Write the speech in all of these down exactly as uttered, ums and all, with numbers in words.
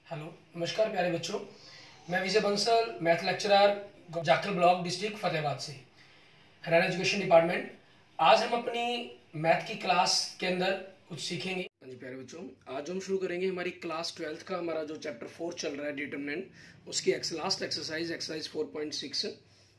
Hello, नमस्कार प्यारे बच्चों। मैं Vijay Bansal, math lecturer, Jakhal block, district Fatehabad से, हरियाणा एजुकेशन डिपार्टमेंट। आज हम अपनी मैथ की क्लास के अंदर कुछ सीखेंगे। हाँ जी प्यारे बच्चों, आज हम शुरू करेंगे हमारी क्लास ट्वेल्थ का हमारा जो चैप्टर फोर चल रहा है डिटरमिनेंट, उसकी ex last exercise exercise four point six.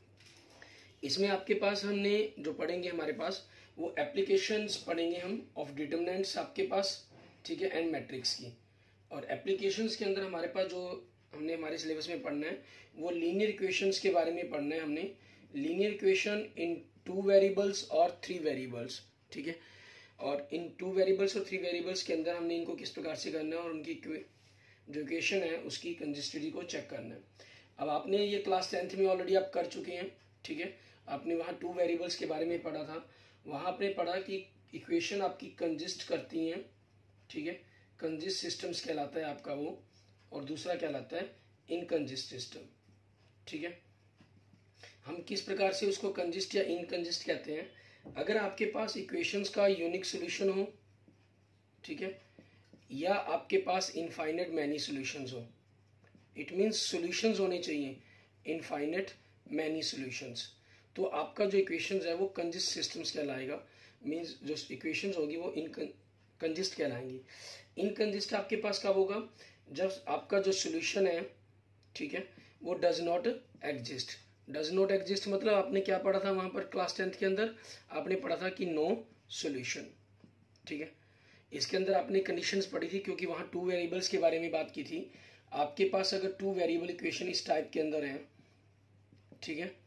इसमें आपके पास हमने जो पढ़ेंगे हमारे पास वो एप्लीकेशंस पढ़ेंगे हम ऑफ डिटरमिनेंट्स आपके पास, ठीक है, एंड मैट्रिक्स की। और एप्लीकेशंस के अंदर हमारे पास जो हमने हमारे सिलेबस में पढ़ना है वो लीनियर इक्वेशंस के बारे में पढ़ना है हमने। Linear equation in two variables और थ्री वेरिएबल्स, ठीक है। और इन टू वेरिएबल्स और थ्री वेरिएबल्स के अंदर हमने इनको किस प्रकार से करना है और उनकी जो इक्वेशन है उसकी कंसिस्टेंसी को चेक करना है। अब आपने ये क्लास टेंथ में ऑलरेडी आप कर चुके हैं, ठीक है। आपने वहाँ टू वेरिएबल्स के बारे में पढ़ा था। वहाँ आपने पढ़ा कि इक्वेशन आपकी कंसिस्ट करती हैं, ठीक है। कंजिस्ट सिस्टम्स कहलाता है आपका वो, और दूसरा कहलाता है इनकंजिस्ट सिस्टम, ठीक है। हम किस प्रकार से उसको कंजिस्ट या इनकंजिस्ट कहते हैं? अगर आपके पास इक्वेशंस का यूनिक सॉल्यूशन हो, ठीक है, या आपके पास इनफाइनाइट मैनी सॉल्यूशंस हो, इट मींस सॉल्यूशंस होने चाहिए इनफाइनाइट मैनी सॉल्यूशंस, तो आपका जो इक्वेशंस है वो कंजिस्ट सिस्टम्स कहलाएगा। मींस जो इक्वेशंस होगी वो इन कंजिस्ट कहलाएंगी। इनकंजिस्ट आपके पास कब होगा? जब आपका जो सॉल्यूशन है, ठीक है, वो does not exist. Does not exist मतलब आपने क्या पढ़ा था वहां पर क्लास टेंथ के अंदर? आपने पढ़ा था कि नो सॉल्यूशन, ठीक है। इसके अंदर आपने कंडीशंस पढ़ी थी क्योंकि वहां टू वेरिएबल्स के बारे में बात की थी। आपके पास अगर टू वेरिएबल इक्वेशन इस टाइप के अंदर है, ठीक है,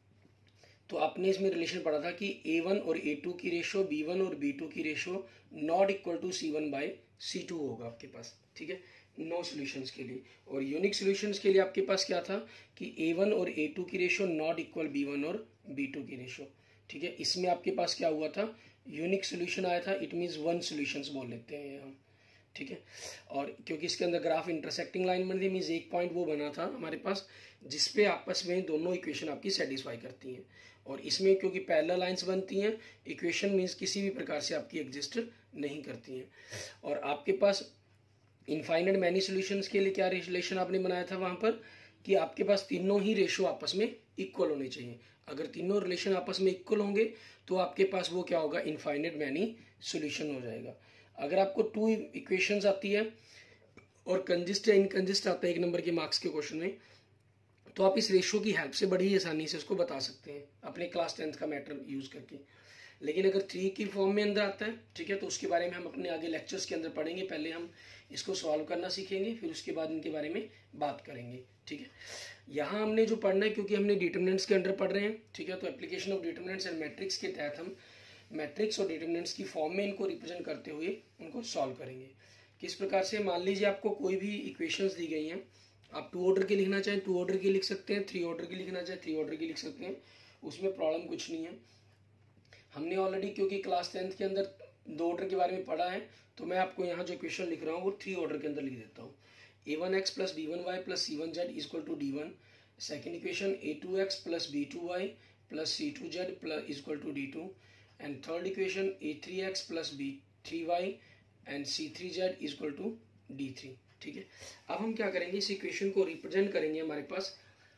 तो आपने इसमें रिलेशन पढ़ा था कि ए वन और ए टू की रेशो, बी वन और बी टू की ratio not equal to C one by C two होगा आपके पास, ठीक है, नो सॉल्यूशंस के लिए। और यूनिक सॉल्यूशंस के लिए आपके पास क्या था कि ए वन और ए टू की ratio not equal B one और बी टू की रेशो, ठीक है। इसमें आपके पास क्या हुआ था? यूनिक सॉल्यूशन आया था। इट मीन्स वन सॉल्यूशंस बोल लेते हैं हम, ठीक है। और क्योंकि इसके अंदर ग्राफ इंटरसेक्टिंग लाइन बनी थी, मीन्स एक पॉइंट वो बना था हमारे पास जिसपे आपस में दोनों इक्वेशन आपकी सेटिस्फाई करती हैं। और इसमें क्योंकि पैरेलल लाइंस बनती हैं, इक्वेशन मीन्स किसी भी प्रकार से आपकी एग्जिस्ट नहीं करती हैं। और आपके पास इनफाइनाइट मैनी सॉल्यूशंस के लिए क्या रिलेशन आपने बनाया था वहां पर कि आपके पास तीनों ही रेशो आपस में इक्वल होने चाहिए। अगर तीनों रिलेशन आपस में इक्वल होंगे तो आपके पास वो क्या होगा? इनफाइनाइट मैनी सॉल्यूशन हो जाएगा। अगर आपको टू इक्वेशंस आती है और कंजिस्ट या इनकंजिस्ट आता है एक नंबर के मार्क्स के क्वेश्चन में, तो आप इस रेशो की हेल्प से बड़ी आसानी से उसको बता सकते हैं अपने क्लास टेंथ का मैटर यूज करके। लेकिन अगर थ्री की फॉर्म में अंदर आता है, ठीक है, तो उसके बारे में हम अपने आगे लेक्चर्स के अंदर पढ़ेंगे। पहले हम इसको सॉल्व करना सीखेंगे, फिर उसके बाद इनके बारे में बात करेंगे, ठीक है। यहाँ हमने जो पढ़ना है, क्योंकि हमने डिटरमिनेंट्स के अंदर पढ़ रहे हैं, ठीक है, तो application of determinants and matrix के तहत हम मैट्रिक्स और डिटरमिनेंट्स की फॉर्म में इनको रिप्रेजेंट करते हुए उनको सॉल्व करेंगे। किस प्रकार से? मान लीजिए आपको कोई भी इक्वेशंस दी गई हैं, आप टू ऑर्डर की लिखना चाहें टू ऑर्डर की लिख सकते हैं, थ्री ऑर्डर की लिखना चाहें थ्री ऑर्डर की लिख सकते हैं, उसमें प्रॉब्लम कुछ नहीं है। हमने ऑलरेडी क्योंकि क्लास टेंथ के अंदर दो ऑर्डर के बारे में पढ़ा है, तो मैं आपको यहाँ जो इक्वेशन लिख रहा हूँ वो थ्री ऑर्डर के अंदर लिख देता हूँ। A one x plus b one y plus c one z is equal to d one. Second equation a two x plus b two y plus c two z plus is equal to d two. And third equation a three x plus b three y and c three z is equal to d three, ठीक है। अब हम क्या करेंगे? इस equation को represent करेंगे हमारे पास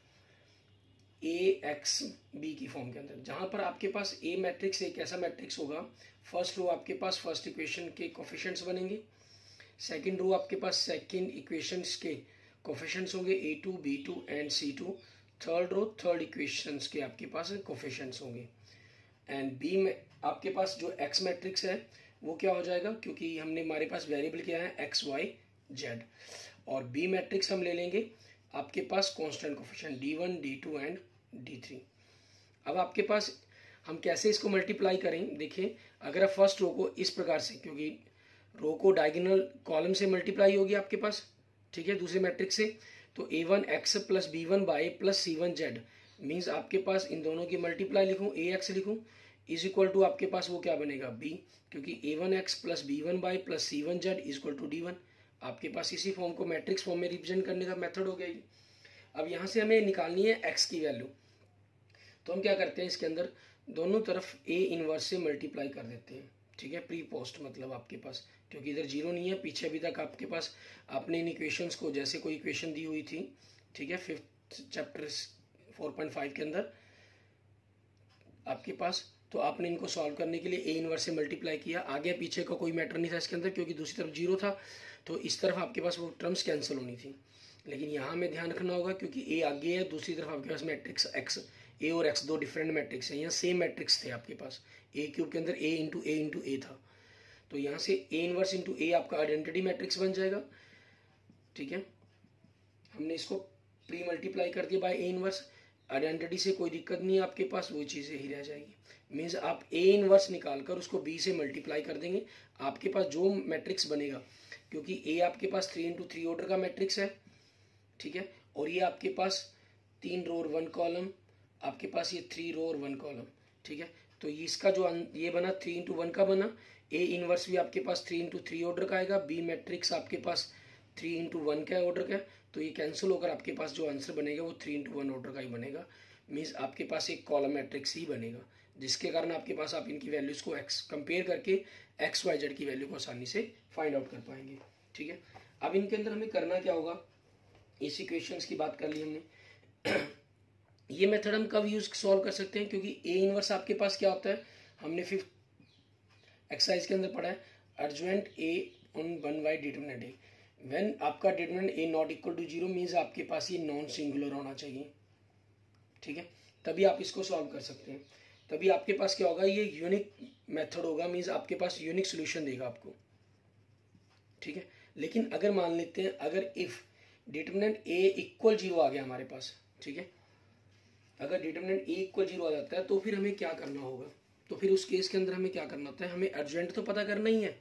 ए एक्स बी की फॉर्म के अंदर, जहां पर आपके पास ए मैट्रिक्स एक ऐसा मैट्रिक्स होगा, फर्स्ट रो आपके पास फर्स्ट इक्वेशन के कोफिशिएंट्स बनेंगे, सेकंड रो आपके पास सेकंड इक्वेशंस के कोफिशिएंट्स होंगे a two b two and c two, third row third equations के आपके पास कोफिशिएंट्स होंगे। एंड बी में आपके पास जो एक्स मैट्रिक्स है वो क्या हो जाएगा? क्योंकि हमने हमारे पास वेरिएबल क्या है? X y z. और बी मैट्रिक्स हम ले लेंगे आपके पास constant coefficient d one d two and d three. अब आपके पास हम कैसे इसको मल्टीप्लाई करें? देखिए, अगर आप फर्स्ट रो को इस प्रकार से, क्योंकि रो को डायगोनल कॉलम से मल्टीप्लाई होगी आपके पास, ठीक है, दूसरे मैट्रिक्स से, तो a one x plus b one y plus c one z means आपके पास इन दोनों की मल्टीप्लाई लिखूं, ए एक्स लिखूं इज इक्वल टू आपके पास वो क्या बनेगा? बी, क्योंकि a one x plus b one y plus c one z is equal to d one. आपके पास इसी फॉर्म को मैट्रिक्स फॉर्म में रिप्रेजेंट करने का मेथड हो गया। अब यहाँ से हमें निकालनी है एक्स की वैल्यू, तो हम क्या करते हैं? इसके अंदर दोनों तरफ ए इनवर्स से मल्टीप्लाई कर देते हैं, ठीक है, प्री पोस्ट मतलब आपके पास क्योंकि इधर जीरो नहीं है। पीछे अभी तक आपके पास आपने इन इक्वेशंस को, जैसे कोई इक्वेशन दी हुई थी, ठीक है, fifth chapter four point five के अंदर आपके पास, तो आपने इनको सॉल्व करने के लिए ए इनवर्स से मल्टीप्लाई किया। आगे पीछे का कोई मैटर नहीं था इसके अंदर, क्योंकि दूसरी तरफ जीरो था, तो इस तरफ आपके पास वो टर्म्स कैंसिल होनी थी। लेकिन यहाँ हमें ध्यान रखना होगा, क्योंकि ए आगे है, दूसरी तरफ आपके पास मैट्रिक्स एक्स, ए और एक्स दो डिफरेंट मैट्रिक्स हैं। यहाँ सेम मैट्रिक्स थे आपके पास, ए क्यूब के अंदर ए इंटू ए इंटू ए था, तो यहाँ से ए इनवर्स इंटू ए आपका आइडेंटिटी मैट्रिक्स बन जाएगा। ठीक है, हमने इसको प्री मल्टीप्लाई कर दिया बाय ए इनवर्स। आइडेंटिटी से कोई दिक्कत नहीं है आपके पास, वो चीज़ यही रह जाएगी। मीन्स आप ए इनवर्स निकाल कर उसको बी से मल्टीप्लाई कर देंगे, आपके पास जो मैट्रिक्स बनेगा, क्योंकि ए आपके पास थ्री इंटू थ्री ऑर्डर का मैट्रिक्स है, ठीक है, और ये आपके पास तीन रो और वन कॉलम, आपके पास ये थ्री रो और वन कॉलम, ठीक है। तो इसका जो ये बना थ्री इंटू वन का बना, ए इनवर्स भी आपके पास थ्री इंटू थ्री ऑर्डर का आएगा, बी मैट्रिक्स आपके पास थ्री इंटू वन का ऑर्डर का है, तो ये कैंसिल होकर आपके पास जो आंसर बनेगा वो थ्री इंटू वन ऑर्डर का ही बनेगा। मीन्स आपके पास एक कॉलम मैट्रिक्स ही बनेगा, जिसके कारण आपके पास आप इनकी वैल्यूज को एक्स कंपेयर करके एक्स वाई जेड की वैल्यू को आसानी से फाइंड आउट कर पाएंगे। ठीक है, अब इनके अंदर हमें करना क्या होगा, इस इक्वेशंस की बात कर ली हमने। ये मेथड हम कब यूज सॉल्व कर सकते हैं, क्योंकि ए इनवर्स आपके पास क्या होता है, हमने फिफ्थ एक्सरसाइज के अंदर पढ़ा है, adjoint A on one by determinant A. When आपका determinant A not equal to zero means आपके पास ये नॉन सिंगुलर होना चाहिए। ठीक है, तभी आप इसको सॉल्व कर सकते हैं, तभी आपके पास क्या होगा, ये यूनिक मेथड होगा, मीन्स आपके पास यूनिक सोल्यूशन देगा आपको। ठीक है, लेकिन अगर मान लेते हैं, अगर if determinant A equal zero आ गया हमारे पास, ठीक है, अगर डिटरमिनेंट ए इक्वल जीरो आ जाता है, तो फिर हमें क्या करना होगा, तो फिर उस केस के अंदर हमें क्या करना होता है, हमें अर्जेंट तो पता करना ही है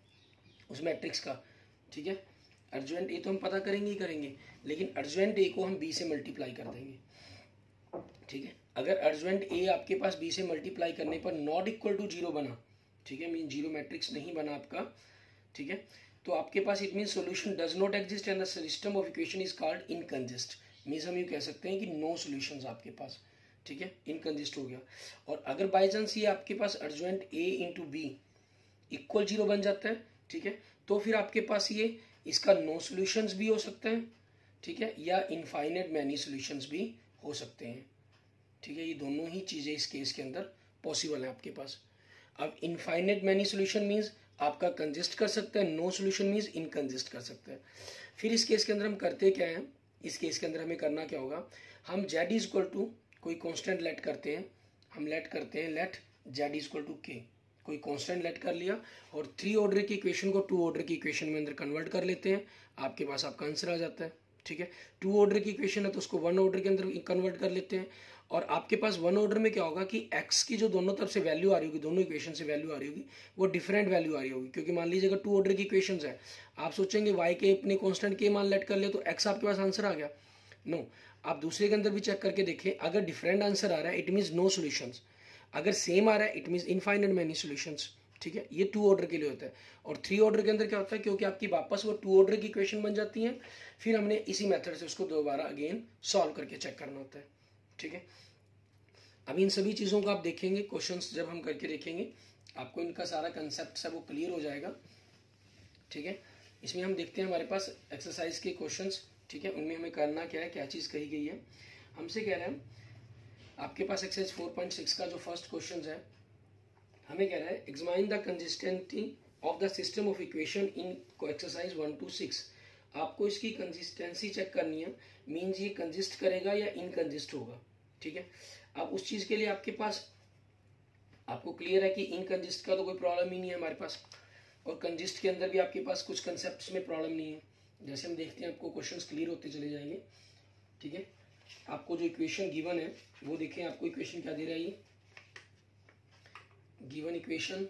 उस मैट्रिक्स का। ठीक है, अर्जेंट ए तो हम पता करेंगे ही करेंगे, लेकिन अर्जेंट ए को हम बी से मल्टीप्लाई कर देंगे। ठीक है, अगर अर्जेंट ए आपके पास बी से मल्टीप्लाई करने पर नॉट इक्वल टू जीरो बना, ठीक है, मीन जीरो मैट्रिक्स नहीं बना आपका, ठीक है, तो आपके पास it mean solution does not exist and the system of equation is called inconsistent. Means हम ये कह सकते हैं कि नो सॉल्यूशंस आपके पास, ठीक है, इनकंजिस्ट हो गया। और अगर बाई चांस ये आपके पास adjoint A into B equal zero बन जाता है, ठीक है, तो फिर आपके पास ये इसका नो सॉल्यूशंस भी हो सकता है, ठीक है, या इनफाइनाइट मैनी सॉल्यूशंस भी हो सकते हैं। ठीक है, ये दोनों ही चीज़ें इस केस के अंदर पॉसिबल है आपके पास। अब इनफाइनाइट मैनी सॉल्यूशन मीन्स आपका कंजिस्ट कर सकता है, नो सॉल्यूशन मीन्स इनकंजिस्ट कर सकता है। फिर इस केस के अंदर हम करते क्या हैं, इस केस के अंदर हमें करना क्या होगा, हम जेड इज इक्वल टू कोई कांस्टेंट लेट करते हैं, हम लेट करते हैं let z is equal to k, कोई कांस्टेंट लेट कर लिया और थ्री ऑर्डर की इक्वेशन को टू ऑर्डर की इक्वेशन में अंदर कन्वर्ट कर लेते हैं, आपके पास आपका आंसर आ जाता है। ठीक है, टू ऑर्डर की इक्वेशन है तो उसको वन ऑर्डर के अंदर कन्वर्ट कर लेते हैं, और आपके पास वन ऑर्डर में क्या होगा कि एक्स की जो दोनों तरफ से वैल्यू आ रही होगी, दोनों इक्वेशन से वैल्यू आ रही होगी, वो डिफरेंट वैल्यू आ रही होगी। क्योंकि मान लीजिए अगर टू ऑर्डर की इक्वेशन है, आप सोचेंगे वाई के अपने कॉन्स्टेंट के मान लेट कर ले तो एक्स आपके पास आंसर आ गया, नो no. आप दूसरे के अंदर भी चेक करके देखें, अगर डिफरेंट आंसर आ रहा है इट मीन्स नो सॉल्यूशंस, अगर सेम आ रहा है it means infinite many solutions. ठीक है, ये टू ऑर्डर के लिए होता है, और थ्री ऑर्डर के अंदर क्या होता है, क्योंकि आपकी वापस वो टू ऑर्डर की इक्वेशन बन जाती है, फिर हमने इसी मेथड से उसको दोबारा अगेन सॉल्व करके चेक करना होता है। ठीक है, अब इन सभी चीज़ों को आप देखेंगे, क्वेश्चंस जब हम करके देखेंगे आपको इनका सारा कंसेप्ट है वो क्लियर हो जाएगा। ठीक है, इसमें हम देखते हैं हमारे पास एक्सरसाइज के क्वेश्चंस, ठीक है, उनमें हमें करना क्या है, क्या चीज़ कही गई है। हमसे कह रहे हैं आपके पास एक्सरसाइज फोर पॉइंट सिक्स का जो फर्स्ट क्वेश्चन है, हमें कह रहा है examine the consistency of the system of equation in exercise one two six. आपको इसकी कंसिस्टेंसी चेक करनी है, मीन्स ये कंजिस्ट करेगा या इनकंजिस्ट होगा। ठीक है, अब उस चीज़ के लिए आपके पास आपको क्लियर है कि इनकंजिस्ट का तो कोई प्रॉब्लम ही नहीं है हमारे पास, और कंजिस्ट के अंदर भी आपके पास कुछ कंसेप्ट में प्रॉब्लम नहीं है। जैसे हम देखते हैं आपको क्वेश्चंस क्लियर होते चले जाएंगे। ठीक है, आपको जो इक्वेशन गिवन है वो देखें, आपको इक्वेशन क्या दे रहा है, ये गिवन इक्वेशन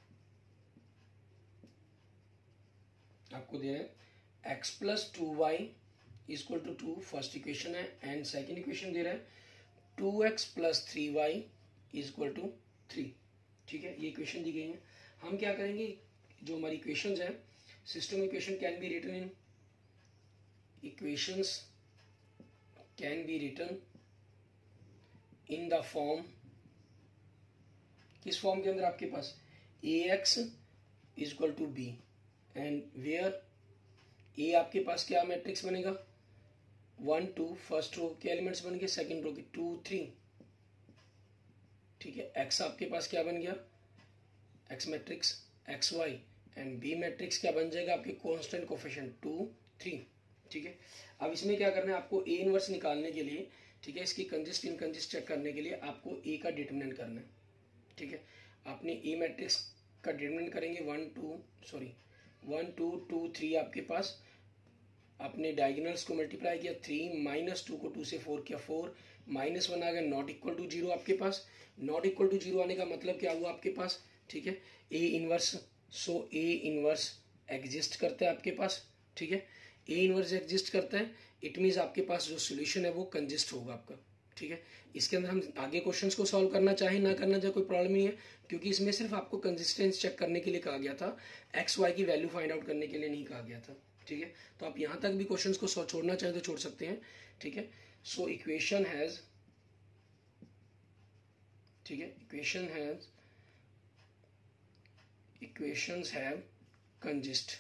आपको दे रहा है x plus two y equal to two, first equation है, एंड सेकेंड इक्वेशन दे रहा है two x plus three y equal to three. ठीक है, ये इक्वेशन दी गई है। हम क्या करेंगे, जो हमारी इक्वेशंस है, system equation can be written in equations can be written in the form, किस फॉर्म के अंदर आपके पास A X equal to B, and where A आपके पास क्या मैट्रिक्स बनेगा, वन टू, फर्स्ट रो के एलिमेंट्स बन गए, सेकेंड रो के टू थ्री, ठीक है। एक्स आपके पास क्या बन गया, X matrix x y, and B matrix क्या बन जाएगा आपके कांस्टेंट कोफिशिएंट टू थ्री, ठीक है। अब इसमें क्या करना है आपको, ए इनवर्स निकालने के लिए, ठीक है, इसकी कंजिस्ट इनकंजिस्ट चेक करने के लिए आपको ए का डिटरमिनेंट करना है, ठीक है। आपने ए मैट्रिक्स का डिटरमिनेंट करेंगे, one two sorry one two two three आपके पास, आपने डायगोनल्स को मल्टीप्लाई किया, थ्री माइनस टू को टू से फोर किया, फोर माइनस वन आ गया, नॉट इक्वल टू जीरो आपके पास। नॉट इक्वल टू जीरो आने का मतलब क्या हुआ आपके पास, ठीक है, A inverse, so A inverse exist करता है आपके पास, ठीक है। ए इनवर्स एग्जिस्ट करता है, इट मीन्स आपके पास जो सोल्यूशन है वो कंजिस्ट होगा आपका, ठीक है। इसके अंदर हम आगे क्वेश्चंस को सॉल्व करना चाहे ना करना चाहे कोई प्रॉब्लम नहीं है, क्योंकि इसमें सिर्फ आपको कंसिस्टेंस चेक करने के लिए कहा गया था, एक्स वाई की वैल्यू फाइंड आउट करने के लिए नहीं कहा गया था, ठीक है। तो आप यहां तक भी क्वेश्चंस को छोड़ना चाहे तो छोड़ सकते हैं, ठीक है। सो इक्वेशन हैज, ठीक है, equation has equations have consist,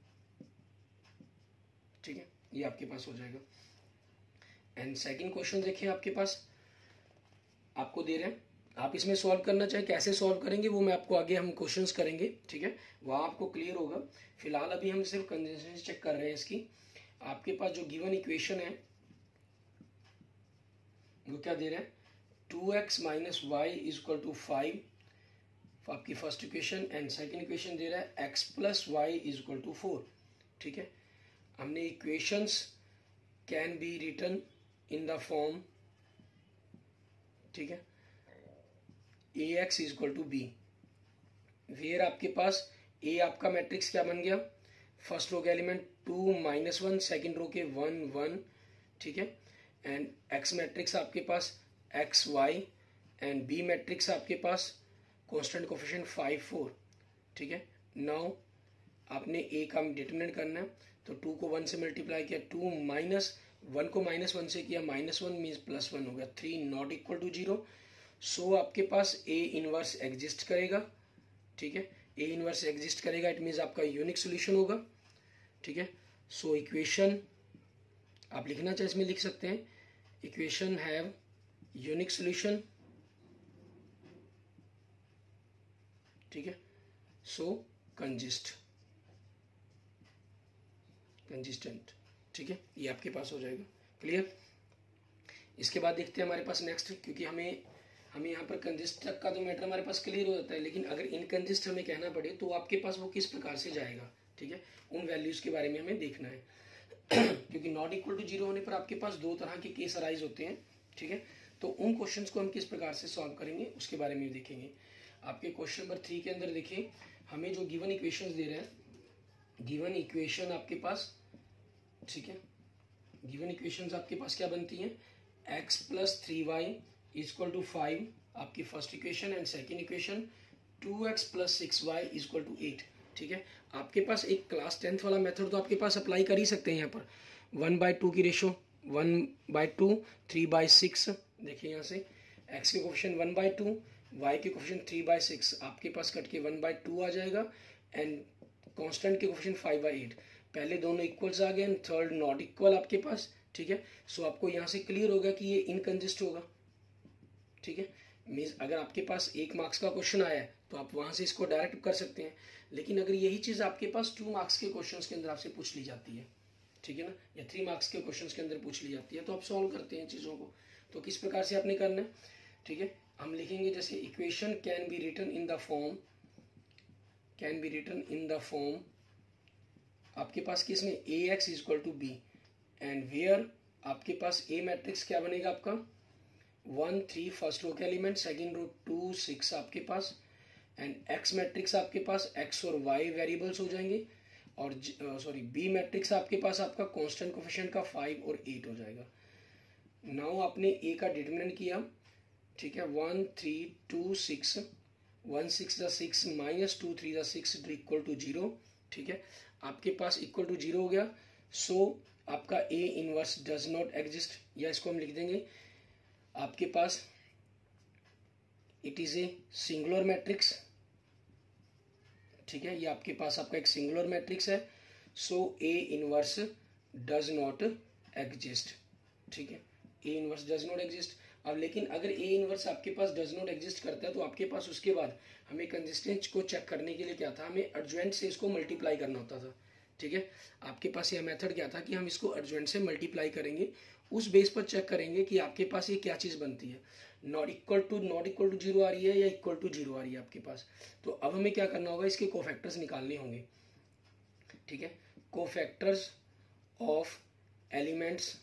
ठीक है, ये आपके पास हो जाएगा। एंड सेकंड क्वेश्चन देखिए आपके पास आपको दे रहे हैं, आप इसमें सॉल्व करना चाहे कैसे सॉल्व करेंगे वो मैं आपको आगे हम क्वेश्चंस करेंगे, ठीक है, वहां आपको क्लियर होगा। फिलहाल अभी हम सिर्फ कंसिस्टेंसी चेक कर रहे हैं इसकी। आपके पास जो गिवन इक्वेशन है वो क्या दे रहा है, two x minus y is equal to five, आपकी first equation, and second equation दे रहा है x plus y is equal to four, ठीक है। हमने equations can be written in the form, ठीक है, ए X is equal to B, where आपके पास ए आपका मैट्रिक्स क्या बन गया, फर्स्ट रो के element two minus one, second row के वन वन, ठीक है, एंड एक्स मैट्रिक्स आपके पास x y, and B matrix आपके पास कांस्टेंट कोफिशिएंट फाइव फोर, ठीक है। नाउ आपने ए का डिटरमिनेंट करना है, तो टू को वन से मल्टीप्लाई किया, टू माइनस वन को माइनस वन से किया, minus one means plus one हो गया, three not equal to zero, so आपके पास ए इनवर्स एग्जिस्ट करेगा, ठीक है, ए इनवर्स एग्जिस्ट करेगा, इट मीन्स आपका यूनिक सोल्यूशन होगा, ठीक है। सो इक्वेशन आप लिखना चाहे इसमें लिख सकते हैं, इक्वेशन हैव यूनिक सोल्यूशन, ठीक है, सो कंजिस्ट कंजिस्टेंट, ठीक है, ये आपके पास हो जाएगा, क्लियर। इसके बाद देखते हैं हमारे पास नेक्स्ट, क्योंकि हमें हमें यहाँ पर कंजिस्ट तक का तो मैटर हमारे पास क्लियर हो जाता है, लेकिन अगर इनकंजिस्ट हमें कहना पड़े तो आपके पास वो किस प्रकार से जाएगा, ठीक है, उन वैल्यूज के बारे में हमें देखना है। क्योंकि नॉट इक्वल टू जीरो होने पर आपके पास दो तरह के केस अराइज होते हैं, ठीक है, तो उन क्वेश्चंस को हम किस प्रकार से सॉल्व करेंगे उसके बारे में देखेंगे। आपके क्वेश्चन नंबर थ्री के अंदर देखिए, हमें जो गिवन इक्वेशंस दे रहे हैं, गिवन इक्वेशन आपके पास, ठीक है, गिवन इक्वेशंस आपके पास क्या बनती हैं, x plus three y is equal to five आपकी first equation, and second equation two x plus six y is equal to eight, ठीक है। आपके पास एक क्लास टेंथ वाला मेथड तो आपके पास अप्लाई कर ही सकते हैं यहाँ पर, वन बाई टू की ratio, one by two, three by six, देखिए यहाँ से एक्स के coefficient one by two, y के कोफिशिएंट थ्री बाई सिक्स, आपके पास कट के वन बाई टू आ जाएगा, एंड कांस्टेंट के कोफिशिएंट फाइव बाई एट, पहले दोनों इक्वल्स आ गए, एंड थर्ड नॉट इक्वल आपके पास, ठीक है। सो आपको यहाँ से क्लियर होगा कि ये इनकंजिस्ट होगा, ठीक है। मीन्स अगर आपके पास एक मार्क्स का क्वेश्चन आया है तो आप वहां से इसको डायरेक्ट कर सकते हैं, लेकिन अगर यही चीज आपके पास टू मार्क्स के क्वेश्चंस के अंदर आपसे पूछ ली जाती है, ठीक है ना, या थ्री मार्क्स के क्वेश्चंस के अंदर पूछ ली जाती है, तो आप सॉल्व करते हैं चीजों को। तो किस प्रकार से आपने करना है, ठीक है, हम लिखेंगे जैसे equation can be written in the form, can be written in the form आपके पास किसमें, A X is equal to B, and where आपके पास ए मैट्रिक्स क्या बनेगा आपका, वन थ्री फर्स्ट रो के element, second row two six आपके पास, एंड एक्स मैट्रिक्स आपके पास एक्स और वाई वेरिएबल्स हो जाएंगे, और सॉरी बी मैट्रिक्स आपके पास आपका कांस्टेंट कोफिशिएंट का फाइव और एट हो जाएगा। नाउ आपने ए का डिटरमिनेंट किया, ठीक है, one three two six, one six the six minus two three the six equal to zero, ठीक है, आपके पास इक्वल टू जीरो हो गया, सो आपका A inverse does not exist, या इसको हम लिख देंगे आपके पास it is a singular matrix, ठीक है, ये आपके पास आपका एक सिंगुलर मैट्रिक्स है, so A inverse does not exist, ठीक है, A inverse does not exist. अब लेकिन अगर ए इनवर्स आपके पास डज नॉट एग्जिस्ट करता है तो आपके पास उसके बाद हमें कंसिस्टेंस को चेक करने के लिए क्या था, हमें एडजॉइंट से इसको मल्टीप्लाई करना होता था, ठीक है। आपके पास यह मेथड क्या था कि हम इसको एडजॉइंट से मल्टीप्लाई करेंगे, उस बेस पर चेक करेंगे कि आपके पास ये क्या चीज़ बनती है, not equal to not equal to zero आ रही है या इक्वल टू जीरो आ रही है आपके पास। तो अब हमें क्या करना होगा, इसके कोफैक्टर्स निकालने होंगे, ठीक है, cofactors of elements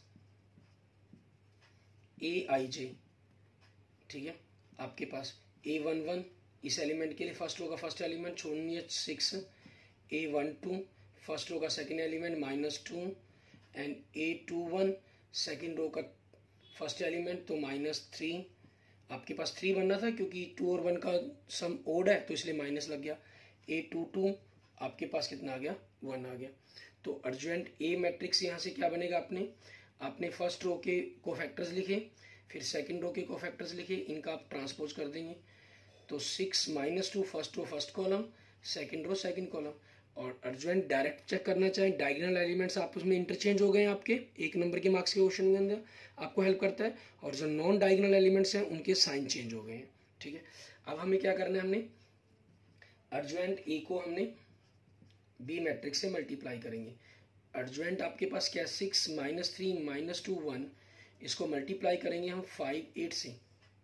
a i j, ठीक है। आपके पास ए वन वन इस एलिमेंट के लिए फर्स्ट रो का फर्स्ट एलिमेंट छोड़िए six, a one two first row का second element minus two, and a two one second row का फर्स्ट एलिमेंट तो माइनस थ्री। आपके पास थ्री बनना था क्योंकि टू और वन का सम ओड है तो इसलिए माइनस लग गया। ए टू टू आपके पास कितना आ गया, वन आ गया। तो अर्जेंट ए मैट्रिक्स यहाँ से क्या बनेगा, आपने आपने फर्स्ट रो के कोफैक्टर्स लिखे, फिर सेकंड रो के कोफैक्टर्स लिखे, इनका आप ट्रांसपोज कर देंगे। तो six minus two first row first column, second row second column. और अर्जेंट डायरेक्ट चेक करना चाहें, डायगोनल एलिमेंट्स आपस में इंटरचेंज हो गए हैं आपके एक नंबर के मार्क्स के क्वेश्चन के अंदर आपको हेल्प करता है, और जो नॉन डायगोनल एलिमेंट्स हैं उनके साइन चेंज हो गए हैं, ठीक है। अब हमें क्या करना है, हमने अर्जेंट ए को हमने बी मैट्रिक्स से मल्टीप्लाई करेंगे। अर्जेंट आपके पास क्या, six minus three minus two one, इसको मल्टीप्लाई करेंगे हम फाइव एट से,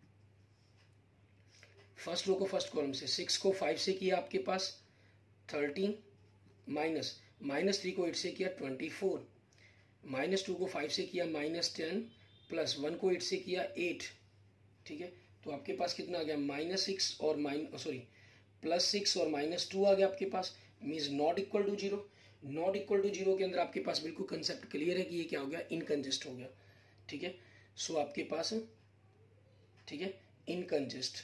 फर्स्ट रो को फर्स्ट कॉलम से, सिक्स को फाइव से किया आपके पास थर्टीन, माइनस माइनस थ्री को एट से किया ट्वेंटी फोर, माइनस टू को फाइव से किया माइनस टेन, प्लस वन को एट से किया एट, ठीक है। तो आपके पास कितना आ गया, माइनस सिक्स और माइनस सॉरी प्लस सिक्स और माइनस टू आ गया आपके पास, means not equal to zero. Not equal to zero के अंदर आपके पास बिल्कुल कंसेप्ट क्लियर है कि ये क्या हो गया, इनकंजिस्ट हो गया, ठीक है। सो आपके पास ठीक है इनकंजिस्ट,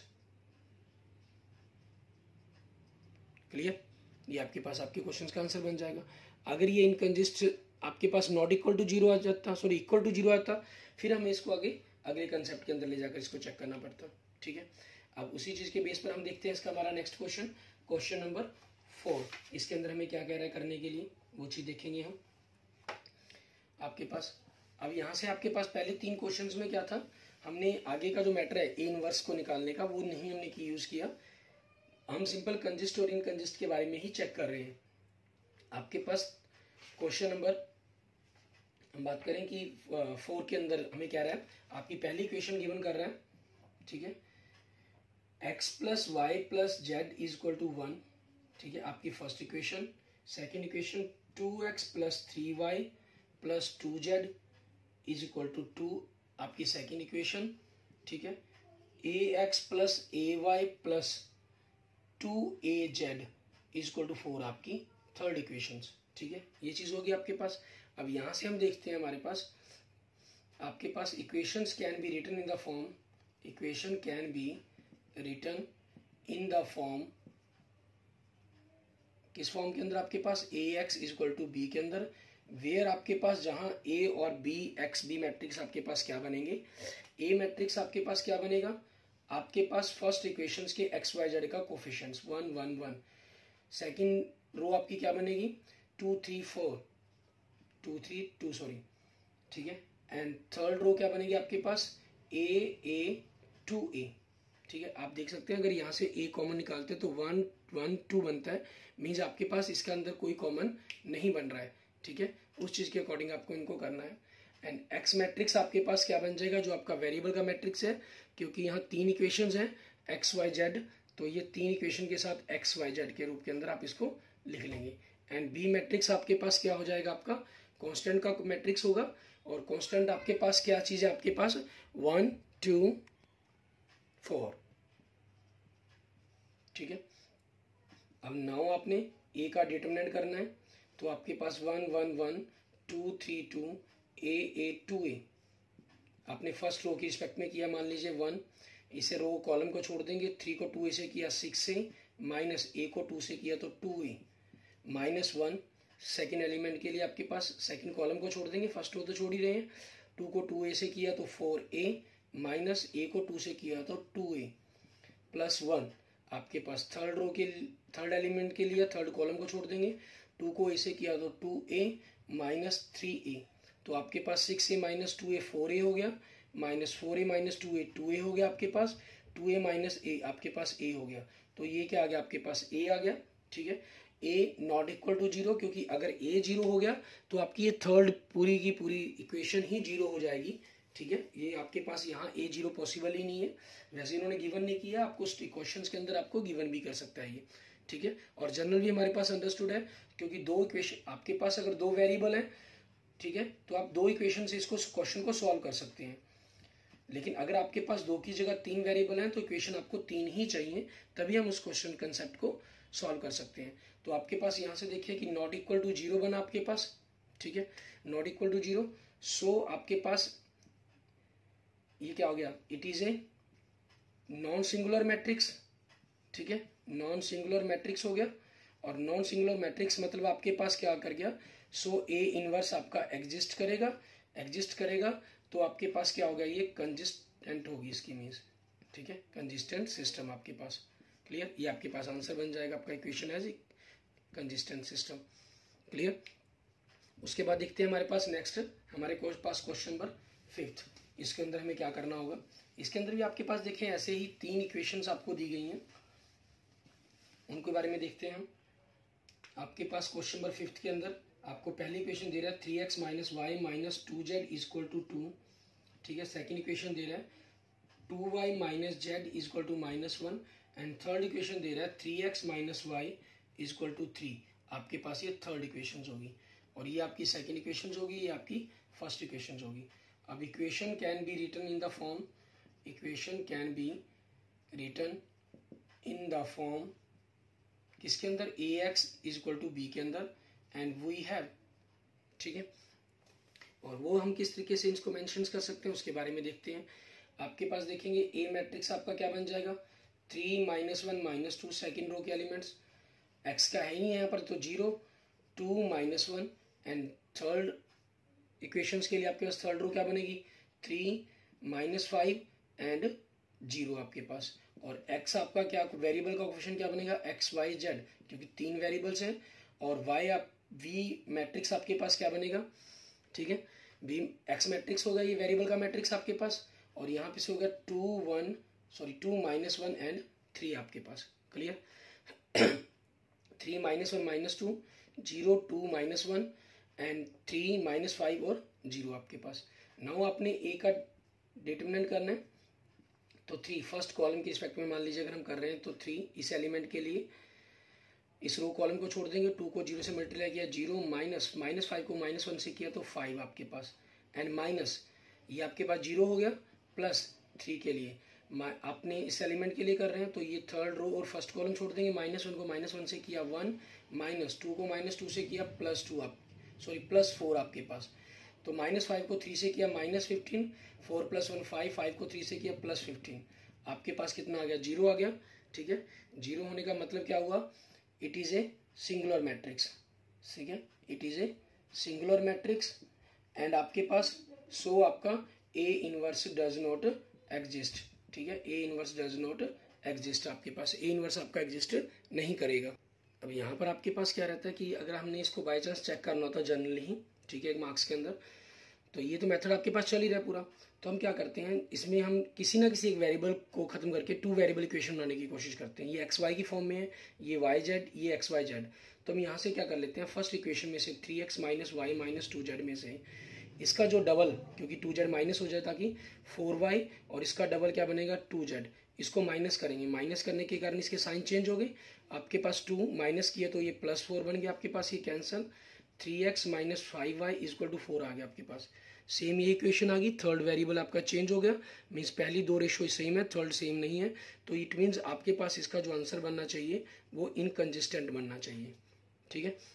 क्लियर, ये आपके पास आपके क्वेश्चन का आंसर बन जाएगा। अगर ये इनकंजिस्ट आपके पास नॉट इक्वल टू जीरो आ जाता, सॉरी इक्वल टू जीरो आता, फिर हमें इसको आगे अगले कंसेप्ट के अंदर ले जाकर इसको चेक करना पड़ता, ठीक है। अब उसी चीज के बेस पर हम देखते हैं इसका हमारा next question, question number four. इसके अंदर हमें क्या कह रहा है करने के लिए, वो चीज देखेंगे हम आपके पास। अब यहाँ से आपके पास पहले तीन क्वेश्चंस में क्या था, हमने आगे का जो मैटर है ए इनवर्स को निकालने का वो नहीं हमने की यूज किया, हम सिंपल कंजिस्ट और इनकंजिस्ट के बारे में ही चेक कर रहे हैं। आपके पास क्वेश्चन नंबर हम बात करें कि फोर के अंदर हमें क्या रहा है, आपकी पहली इक्वेशन गिवन कर रहा है, ठीक है, x plus y plus z is equal to one, ठीक है, आपकी first equation. Second equation two x plus three y plus two z is equal to two, आपकी सेकेंड इक्वेशन, ठीक है। ए x plus a y plus two a z is equal to four, आपकी third equation, ठीक है। ये चीज होगी आपके पास। अब यहां से हम देखते हैं हमारे पास आपके पास equations can be written in the form, equation can be written in the form, किस फॉर्म के अंदर आपके पास, A X is equal to B के अंदर, वेयर आपके पास जहां ए और बी एक्स बी मैट्रिक्स आपके पास क्या बनेंगे, ए मैट्रिक्स आपके पास क्या बनेगा, आपके पास फर्स्ट इक्वेशंस के एक्स वाई जेड का coefficients one one one, second row आपकी क्या बनेगी two three four, two three two sorry, ठीक है, एंड थर्ड रो क्या बनेगी आपके पास ए ए टू ए, ठीक है। आप देख सकते हैं अगर यहाँ से ए कॉमन निकालते हैं तो वन वन टू बनता है, मीन्स आपके पास इसके अंदर कोई कॉमन नहीं बन रहा है, ठीक है। उस चीज के अकॉर्डिंग आपको इनको करना है। एंड एक्स मैट्रिक्स आपके पास क्या बन जाएगा, जो आपका वेरिएबल का मैट्रिक्स है, क्योंकि यहाँ तीन इक्वेशंस हैं एक्स वाई जेड, तो ये तीन इक्वेशन के साथ एक्स वाई जेड के रूप के अंदर आप इसको लिख लेंगे। एंड बी मैट्रिक्स आपके पास क्या हो जाएगा, आपका कांस्टेंट का मैट्रिक्स होगा, और कांस्टेंट आपके पास क्या चीज है, आपके पास वन टू फोर, ठीक है। अब नाउ आपने ए का डिटरमिनेंट करना है, तो आपके पास one one one two three two a a two a, आपने फर्स्ट रो की रिस्पेक्ट में किया, मान लीजिए वन, इसे रो कॉलम को छोड़ देंगे, थ्री को टू ए से किया सिक्स से, माइनस ए को टू से किया तो two a, minus one second element के लिए आपके पास सेकेंड कॉलम को छोड़ देंगे, फर्स्ट रो तो छोड़ ही रहे हैं, टू को टू ए से किया तो फोर ए, माइनस ए को टू से किया तो टू ए, प्लस वन आपके पास थर्ड रो के थर्ड एलिमेंट के लिए थर्ड कॉलम को छोड़ देंगे, टू को ए से किया तो two a minus three a, तो आपके पास six a minus two a four a हो गया, minus four a minus two a two a हो गया आपके पास, टू ए माइनस ए आपके पास ए हो गया, तो ये क्या आ गया आपके पास ए आ गया। ठीक है, a not equal to zero, क्योंकि अगर ए जीरो हो गया तो आपकी ये थर्ड पूरी की पूरी इक्वेशन ही जीरो हो जाएगी। ठीक है, ये आपके पास यहाँ ए जीरो पॉसिबल ही नहीं है, वैसे इन्होंने गिवन नहीं किया, आपको क्वेश्चंस के अंदर आपको गिवन भी कर सकता है ये। ठीक है, और जनरल भी हमारे पास अंडरस्टूड है, क्योंकि दो इक्वेशन आपके पास अगर दो वेरिएबल है, ठीक है, तो आप दो इक्वेशन से इसको क्वेश्चन को सॉल्व कर सकते हैं। लेकिन अगर आपके पास दो की जगह तीन वेरिएबल हैं तो इक्वेशन आपको तीन ही चाहिए, तभी हम उस क्वेश्चन कंसेप्ट को सॉल्व कर सकते हैं। तो आपके पास यहाँ से देखिए कि नॉट इक्वल टू जीरो बना आपके पास। ठीक है, not equal to zero, so आपके पास ये क्या हो गया, it is a non singular matrix. ठीक है, नॉन सिंगुलर मैट्रिक्स हो गया, और नॉन सिंगुलर मैट्रिक्स मतलब आपके पास क्या कर गया, सो ए इनवर्स आपका एग्जिस्ट करेगा, एग्जिस्ट करेगा तो आपके पास क्या होगा, ये कंजिस्टेंट होगी इसकी मीन्स। ठीक है, कंजिस्टेंट सिस्टम आपके पास, क्लियर, ये आपके पास आंसर बन जाएगा आपका equation as a consistent system. Clear, उसके बाद देखते हैं हमारे पास नेक्स्ट हमारे पास क्वेश्चन नंबर फिफ्थ। इसके अंदर हमें क्या करना होगा, इसके अंदर भी आपके पास देखें ऐसे ही तीन इक्वेशंस आपको दी गई हैं, उनके बारे में देखते हैं हम। आपके पास क्वेश्चन नंबर फिफ्थ के अंदर आपको पहली इक्वेशन दे रहा है three x minus y minus two z is equal to two. ठीक है, सेकेंड इक्वेशन दे रहा है two y minus z is equal to minus one, and third equation दे रहा है three x minus y is equal to three. आपके पास ये थर्ड इक्वेशन होगी, और ये आपकी सेकेंड इक्वेशन होगी, ये आपकी फर्स्ट इक्वेशन होगी। अब equation can be written in the form, equation can be written in the form किसके अंदर, A X is equal to B के अंदर, एंड वी हैव। ठीक है, और वो हम किस तरीके से इसको मेंशन कर सकते हैं उसके बारे में देखते हैं। आपके पास देखेंगे ए मैट्रिक्स आपका क्या बन जाएगा, three minus one minus two, second row के एलिमेंट्स, एक्स का है ही यहाँ पर तो zero, two minus one, and third equations के लिए आपके पास थर्ड रो क्या बनेगी, three minus five and zero आपके पास, और x आपका क्या वेरिएबल का कोफिशिएंट क्या बनेगा, एक्स वाई जेड, क्योंकि तीन वेरिएबल्स हैं, और y आप v मैट्रिक्स आपके पास क्या बनेगा। ठीक है, v x मैट्रिक्स होगा, ये वेरिएबल का मैट्रिक्स आपके पास, और यहाँ पे से होगा two one sorry two minus one and three आपके पास। Clear, three minus one minus two, zero two minus one and three minus five और जीरो आपके पास। नाउ आपने ए का डिटरमिनेंट करना है, तो थ्री फर्स्ट कॉलम के रिस्पेक्ट में मान लीजिए अगर हम कर रहे हैं तो थ्री इस एलिमेंट के लिए इस रो कॉलम को छोड़ देंगे, टू को जीरो से मल्टीप्लाई किया, जीरो माइनस माइनस फाइव को माइनस वन से किया तो फाइव आपके पास, एंड माइनस ये आपके पास जीरो हो गया, प्लस थ्री के लिए आपने इस एलिमेंट के लिए कर रहे हैं तो ये थर्ड रो और फर्स्ट कॉलम छोड़ देंगे, माइनस वन को माइनस वन से किया वन, माइनस टू को माइनस टू से किया प्लस टू आप सॉरी प्लस फोर आपके पास, तो माइनस फाइव को थ्री से किया minus fifteen, four plus one five, five को थ्री से किया प्लस फिफ्टीन, आपके पास कितना आ गया, जीरो आ गया। ठीक है, जीरो होने का मतलब क्या हुआ, it is a singular matrix. ठीक है, it is a singular matrix, and आपके पास सो आपका A inverse does not exist. ठीक है, A inverse does not exist, आपके पास ए इनवर्स आपका एग्जिस्ट नहीं करेगा। अब यहाँ पर आपके पास क्या रहता है कि अगर हमने इसको बाई चांस चेक करना होता जनरली ही, ठीक है, एक मार्क्स के अंदर, तो ये तो मेथड आपके पास चल ही रहा है पूरा, तो हम क्या करते हैं इसमें हम किसी ना किसी एक वेरिएबल को खत्म करके टू वेरिएबल इक्वेशन बनाने की कोशिश करते हैं। ये एक्स वाई की फॉर्म में है, ये वाई जेड, ये एक्स वाई जेड, तो हम यहाँ से क्या कर लेते हैं, फर्स्ट इक्वेशन में से three x minus y minus two z में से इसका जो डबल, क्योंकि टू जेड माइनस हो जाए ताकि फोर वाई, और इसका डबल क्या बनेगा टू जेड, इसको माइनस करेंगे, माइनस करने के कारण इसके साइन चेंज हो गए, आपके पास टू माइनस किया तो ये प्लस फोर बन गया आपके पास, ये cancel, three x minus five y equal to four आ गया आपके पास। सेम ये इक्वेशन आ गई, थर्ड वेरिएबल आपका चेंज हो गया, मीन्स पहली दो रेशो सेम है, थर्ड सेम नहीं है, तो इट मीन्स आपके पास इसका जो आंसर बनना चाहिए वो इनकंसिस्टेंट बनना चाहिए। ठीक है,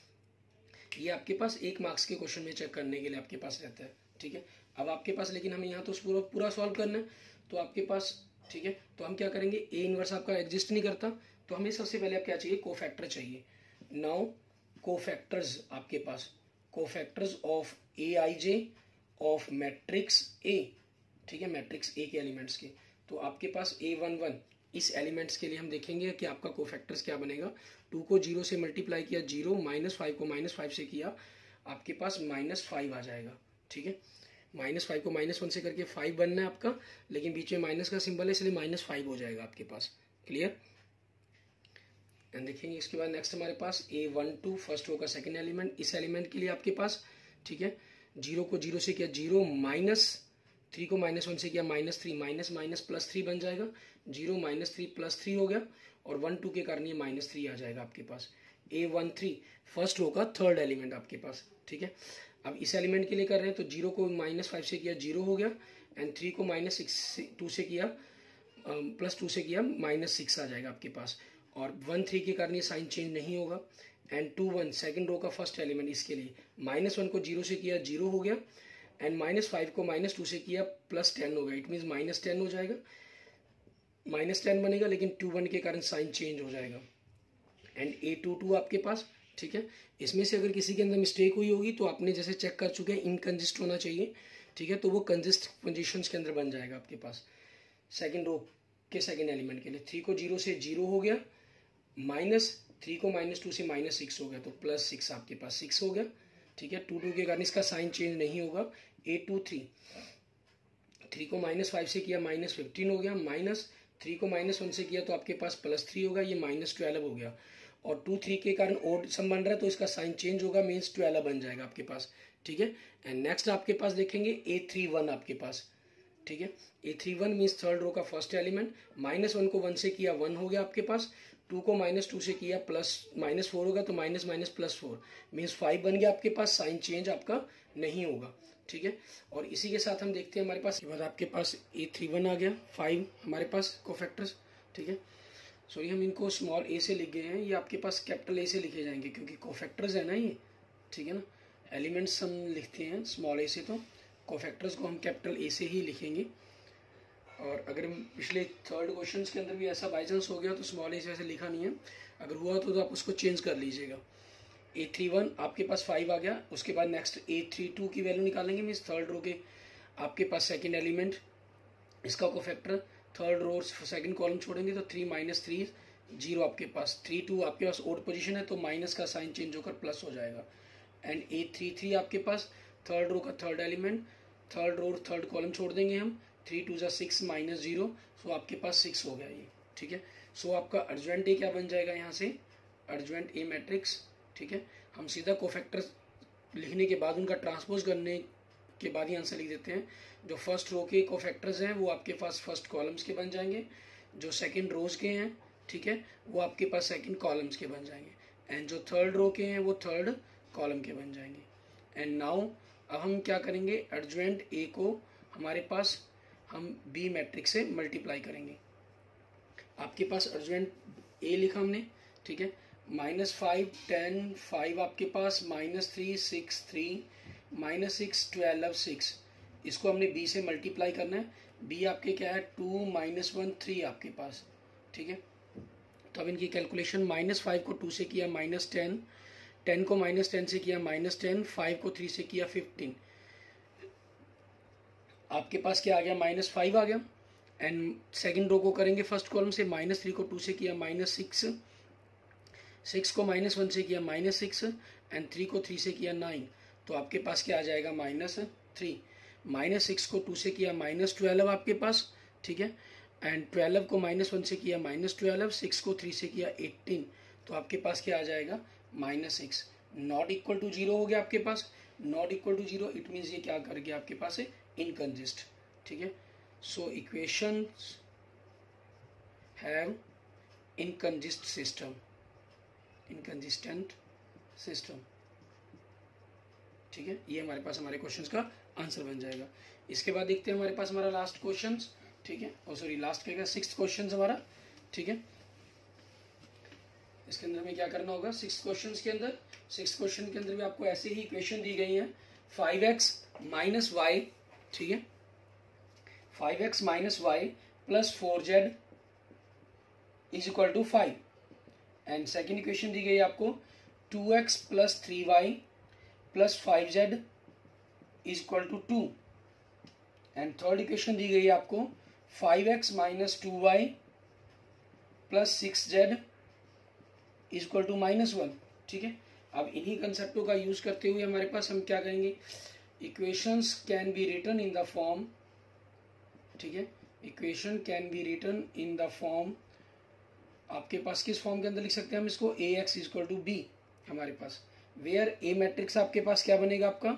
ये आपके पास एक मार्क्स के क्वेश्चन में चेक करने के लिए आपके पास रहता है। ठीक है, अब आपके पास लेकिन हमें यहाँ तो पूरा पूरा सॉल्व करना है, तो आपके पास ठीक है, तो हम क्या करेंगे, ए इनवर्स आपका एग्जिस्ट नहीं करता, तो हमें सबसे पहले आप क्या चाहिए, कोफैक्टर चाहिए। नाउ कोफैक्टर्स आपके पास, cofactors of a i j of matrix A, ठीक है, मैट्रिक्स ए के एलिमेंट्स के, तो आपके पास ए वन वन इस एलिमेंट्स के लिए हम देखेंगे कि आपका कोफैक्टर्स क्या बनेगा, टू को जीरो से मल्टीप्लाई किया जीरो, माइनस फाइव को माइनस फाइव से किया, आपके पास माइनस फाइव आ जाएगा। ठीक है, माइनस फाइव को माइनस वन से करके फाइव बनना है आपका, लेकिन बीच में माइनस का सिंबल है इसलिए माइनस फाइव हो जाएगा आपके पास। क्लियर? एंड देखेंगे इसके बाद नेक्स्ट हमारे पास a one two first row का सेकेंड एलिमेंट, इस एलिमेंट के लिए आपके पास, ठीक है, जीरो को जीरो से किया जीरो, माइनस थ्री को माइनस वन से किया minus three, minus minus plus three बन जाएगा, zero minus three plus three हो गया, और वन टू के कारण ये माइनस थ्री आ जाएगा आपके पास। A one three first row का थर्ड एलिमेंट आपके पास। ठीक है, अब इस एलिमेंट के लिए कर रहे हैं तो जीरो को माइनस फाइव से किया जीरो हो गया, एंड थ्री को माइनस सिक्स टू से किया प्लस टू से किया माइनस सिक्स आ जाएगा आपके पास, और वन थ्री के कारण ये साइन चेंज नहीं होगा। And two one second row का फर्स्ट एलिमेंट, इसके लिए माइनस वन को जीरो से किया जीरो हो गया, एंड माइनस फाइव को माइनस टू से किया प्लस टेन हो गया, इट मीन्स माइनस टेन हो जाएगा, माइनस टेन बनेगा, लेकिन टू वन के कारण साइन चेंज हो जाएगा। एंड ए टू टू आपके पास, ठीक है, इसमें से अगर किसी के अंदर मिस्टेक हुई होगी तो आपने जैसे चेक कर चुके हैं इनकंजिस्ट होना चाहिए, ठीक है, तो वो कंजिस्ट पोजीशंस के अंदर बन जाएगा आपके पास सेकंड रो के सेकंड एलिमेंट के लिए। थ्री को जीरो से जीरो हो गया, माइनस थ्री को माइनस टू से माइनस सिक्स हो गया, तो प्लस सिक्स आपके पास सिक्स हो गया। ठीक है, टू टू के कारण इसका साइन चेंज नहीं होगा। ए टू थ्री, थ्री को माइनस फाइव से किया माइनस फिफ्टीन हो गया, माइनस थ्री को माइनस वन से किया तो आपके पास प्लस थ्री होगा, ये माइनस ट्वेल्व हो गया, और टू थ्री के कारण ओड सम बन रहा है तो इसका साइन चेंज होगा, मीन्स ट्वेल्व बन जाएगा आपके पास। ठीक है, एंड नेक्स्ट आपके पास देखेंगे ए थ्री वन आपके पास। ठीक है, a three one means third row का फर्स्ट एलिमेंट, माइनस वन को वन से किया वन हो गया आपके पास, टू को माइनस टू से किया प्लस माइनस फोर होगा तो minus minus plus four means five बन गया आपके पास, साइन चेंज आपका नहीं होगा। ठीक है, और इसी के साथ हम देखते हैं हमारे पास बाद आपके पास ए थ्री वन आ गया, फाइव हमारे पास कोफैक्टर्स। ठीक है, सॉरी हम इनको स्मॉल ए से लिख गए हैं, ये आपके पास कैपिटल ए से लिखे जाएंगे क्योंकि कोफैक्टर्स है ना ये। ठीक है ना, एलिमेंट्स हम लिखते हैं स्मॉल ए से, तो कोफैक्टर्स को हम कैपिटल ए से ही लिखेंगे। और अगर पिछले थर्ड क्वेश्चन के अंदर भी ऐसा बाई चांस हो गया तो स्मॉल ए से ऐसे लिखा नहीं है, अगर हुआ तो, तो आप उसको चेंज कर लीजिएगा। ए थ्री वन आपके पास फाइव आ गया, उसके बाद नेक्स्ट ए थ्री टू की वैल्यू निकालेंगे, मीन्स थर्ड रो के आपके पास सेकेंड एलिमेंट, इसका cofactor third row second column छोड़ेंगे तो थ्री माइनस थ्री जीरो आपके पास, थ्री टू आपके पास ओड पोजीशन है तो माइनस का साइन चेंज होकर प्लस हो जाएगा। एंड ए थ्री थ्री आपके पास थर्ड रो का third element, third row third column छोड़ देंगे हम, थ्री टू जा सिक्स माइनस जीरो, सो आपके पास सिक्स हो गया ये। ठीक है, सो आपका अर्जेंट ए क्या बन जाएगा यहाँ से, अर्जेंट ए मैट्रिक्स। ठीक है, हम सीधा कोफैक्टर लिखने के बाद उनका ट्रांसपोज करने के बाद ही आंसर लिख देते हैं। जो फर्स्ट रो के कोफैक्टर्स हैं वो आपके पास फर्स्ट कॉलम्स के बन जाएंगे, जो सेकंड रोज के हैं, ठीक है, वो आपके पास सेकंड कॉलम्स के बन जाएंगे, एंड जो थर्ड रो के हैं वो थर्ड कॉलम के बन जाएंगे। एंड नाउ अब हम क्या करेंगे, अर्जेंट ए को हमारे पास हम बी मैट्रिक्स से मल्टीप्लाई करेंगे। आपके पास अर्जेंट ए लिखा हमने, ठीक है, माइनस फाइव टेन फाइव आपके पास, minus three six three, minus six twelve six, इसको हमने बी से मल्टीप्लाई करना है। बी आपके क्या है, टू माइनस वन थ्री आपके पास। ठीक है, तो अब इनकी कैलकुलेशन, माइनस फाइव को टू से किया माइनस टेन, टेन को माइनस टेन से किया माइनस टेन, फाइव को थ्री से किया फिफ्टीन, आपके पास क्या आ गया, माइनस फाइव आ गया। एंड सेकंड रो को करेंगे फर्स्ट कॉलम से, माइनस थ्री को टू से किया माइनस सिक्स, सिक्स को माइनस वन से किया माइनस सिक्स, एंड थ्री को थ्री से किया नाइन, तो आपके पास क्या आ जाएगा, माइनस थ्री। माइनस सिक्स को टू से किया माइनस ट्वेल्व आपके पास, ठीक है, एंड ट्वेल्व को माइनस वन से किया माइनस ट्वेल्व, सिक्स को थ्री से किया एटीन, तो आपके पास क्या आ जाएगा, minus six. Not equal to zero हो गया आपके पास, not equal to zero it means ये क्या कर गया आपके पास है, इनकंजिस्ट। ठीक है, so equations have inconsistent system, inconsistent system. ठीक है, ये हमारे पास हमारे क्वेश्चंस का आंसर बन जाएगा। इसके बाद देखते हैं हमारे पास हमारा लास्ट क्वेश्चंस। ठीक है, और सॉरी लास्ट क्या, सिक्स्थ क्वेश्चन हमारा। ठीक है, इसके अंदर में क्या करना होगा, सिक्स क्वेश्चन के अंदर, सिक्स क्वेश्चन के अंदर भी आपको ऐसे ही इक्वेशन दी गई है, फाइव एक्स माइनस वाई, ठीक है, five x minus y plus four z is equal to five. And second equation दी गई है आपको, two x plus three y plus five z is equal to two. And third equation दी गई है आपको, five x minus two y plus six z is equal to minus one. ठीक है, अब इन्हीं कंसेप्टों का यूज करते हुए हमारे पास हम क्या करेंगे, equations can be written in the form, ठीक है, equation can be written in the form, आपके पास किस फॉर्म के अंदर लिख सकते हैं हम इसको, A X is equal to B हमारे पास, वेयर ए मैट्रिक्स आपके पास क्या बनेगा आपका,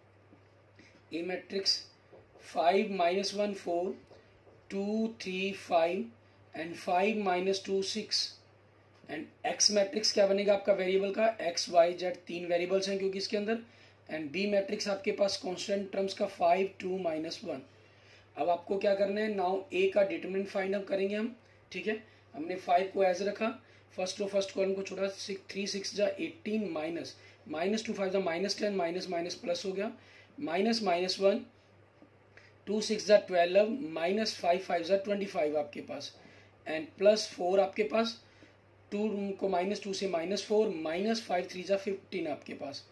A matrix five minus one four two three five and five minus two six, and X matrix क्या बनेगा आपका वेरिएबल का, एक्स वाई जेड तीन वेरिएबल्स हैं क्योंकि इसके अंदर, एंड बी मैट्रिक्स आपके पास कांस्टेंट टर्म्स का फाइव टू माइनस वन। अब आपको क्या करना है, नाउ ए का डिटरमिनेंट फाइंड आउट करेंगे हम। ठीक है, हमने फाइव को एज रखा, फर्स्ट रो फर्स्ट कॉलम को छोड़ा, सिक्स थ्री सिक्स जा eighteen minus minus two five जा minus ten minus minus plus हो गया, minus minus one two six जा ट्वेल्व माइनस फाइव फाइव जा ट्वेंटी फाइव आपके पास, एंड प्लस फोर आपके पास, टू को माइनस टू से minus four, minus five three जा फिफ्टीन आपके पास।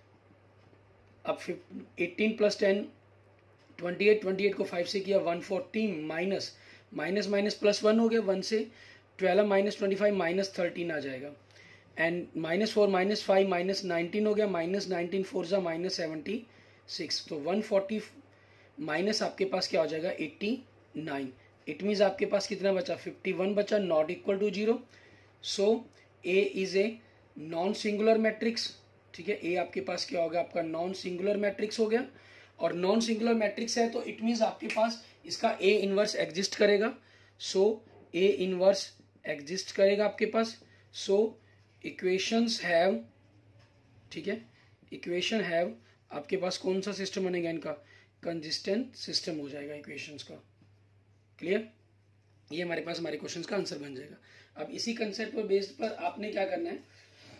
अब eighteen plus ten twenty eight, twenty eight को फाइव से किया one forty, minus minus minus plus one हो गया, वन से twelve minus twenty five minus thirteen आ जाएगा, and minus four minus five minus nineteen हो गया, माइनस नाइनटीन फोर जा माइनस सेवेंटी सिक्स, तो वन फोर्टी माइनस आपके पास क्या हो जाएगा एट्टी नाइन। इट मीन्स आपके पास कितना बचा, फिफ्टी वन बचा, not equal to zero. So A is a non singular matrix. ठीक है, ए आपके पास क्या होगा, आपका नॉन सिंगुलर मैट्रिक्स हो गया, और नॉन सिंगुलर मैट्रिक्स है तो इट मीन्स आपके पास इसका ए इनवर्स एग्जिस्ट करेगा। सो ए इनवर्स एग्जिस्ट करेगा आपके पास। सो इक्वेशंस हैव, ठीक है, इक्वेशन हैव, आपके पास कौन सा सिस्टम बनेगा इनका, कंसिस्टेंट सिस्टम हो जाएगा इक्वेशंस का। क्लियर, ये हमारे पास हमारे क्वेश्चंस का आंसर बन जाएगा। अब इसी कंसेप्ट पर बेस्ड पर आपने क्या करना है,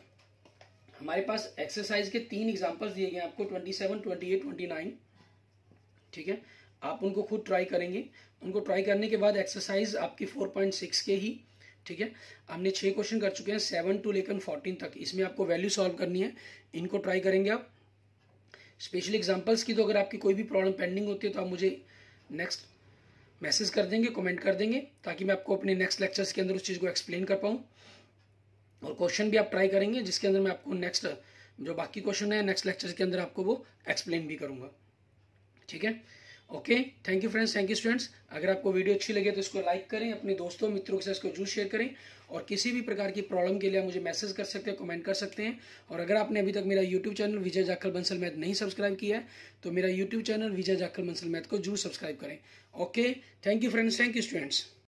हमारे पास एक्सरसाइज के तीन एग्जांपल्स दिए गए हैं आपको, twenty seven, twenty eight, twenty nine. ठीक है, आप उनको खुद ट्राई करेंगे। उनको ट्राई करने के बाद एक्सरसाइज आपकी फोर पॉइंट सिक्स के ही, ठीक है, हमने छह क्वेश्चन कर चुके हैं, सेवन टू लेकर फोर्टीन तक, इसमें आपको वैल्यू सॉल्व करनी है। इनको ट्राई करेंगे आप। स्पेशली एग्जाम्पल्स की तो अगर आपकी कोई भी प्रॉब्लम पेंडिंग होती है तो आप मुझे नेक्स्ट मैसेज कर देंगे, कमेंट कर देंगे, ताकि मैं आपको अपने नेक्स्ट लेक्चर्स के अंदर उस चीज़ को एक्सप्लेन कर पाऊँ। और क्वेश्चन भी आप ट्राई करेंगे जिसके अंदर मैं आपको नेक्स्ट जो बाकी क्वेश्चन है नेक्स्ट लेक्चर के अंदर आपको वो एक्सप्लेन भी करूंगा। ठीक है, okay, thank you friends, thank you students. अगर आपको वीडियो अच्छी लगे तो इसको लाइक करें, अपने दोस्तों मित्रों के साथ इसको जरूर शेयर करें, और किसी भी प्रकार की प्रॉब्लम के लिए मुझे मैसेज कर सकते हैं, कमेंट कर सकते हैं। और अगर आपने अभी तक मेरा YouTube channel Vijay Jakhal Bansal math नहीं सब्सक्राइब किया है तो मेरा YouTube channel Vijay Jakhal Bansal math को जरूर सब्सक्राइब करें। Okay, thank you friends, thank you students.